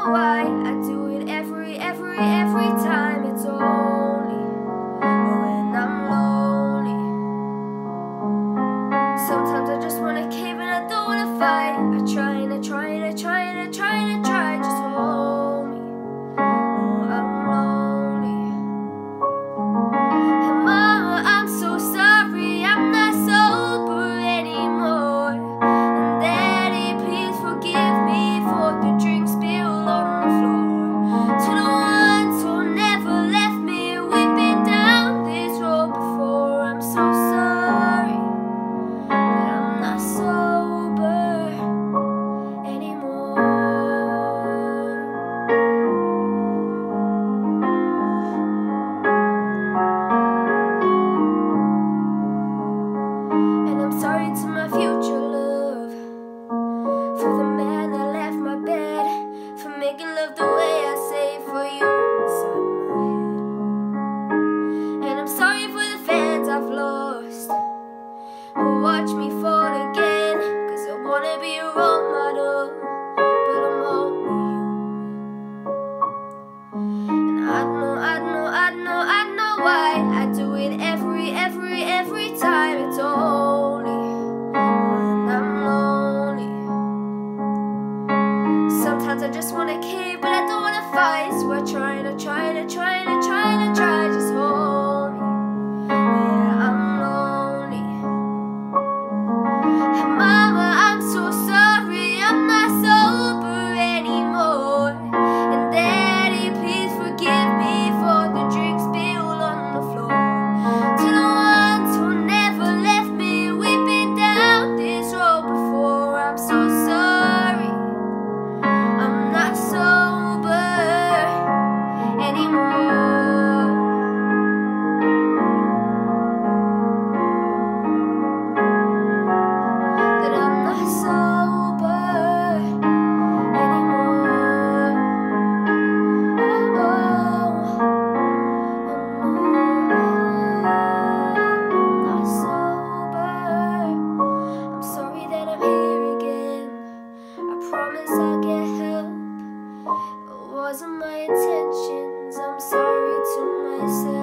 know why I do it every time. It's only when I'm lonely. Sometimes I just wanna cave and I don't wanna fight. I try and I try and I try and I try and I try. Just hold me. Oh, I'm lonely. And Mama, I'm so sorry, I'm not sober anymore. And Daddy, please forgive me for the drink spilled on the floor. To the ones who never left me, we've been down this road before. I'm so sorry that I'm not sober anymore. And I'm sorry to my future love, for the man that left my bed, for making love the way I say for you inside my head. And I'm sorry for the fans I've lost, who watch me fall again, cause I wanna be a role model, but I'm only human. And I know why I do it every time. It's only when I'm lonely. Sometimes I just wanna cave, but I don't wanna fight. So I try and I try and I try and I try and I try. Just hold me. Yeah, I'm lonely. And Mama, I'm so sorry, I'm not sober anymore. And Daddy, please forgive me for the drink spilled on the floor. To the ones who never left me, we've been down this road before. I'm so sorry, I'm not sober anymore. That I'm not sober anymore. Oh, I'm not sober. I'm sorry that I'm here again. I promise I'll get help. It wasn't my intentions. I'm sorry to myself.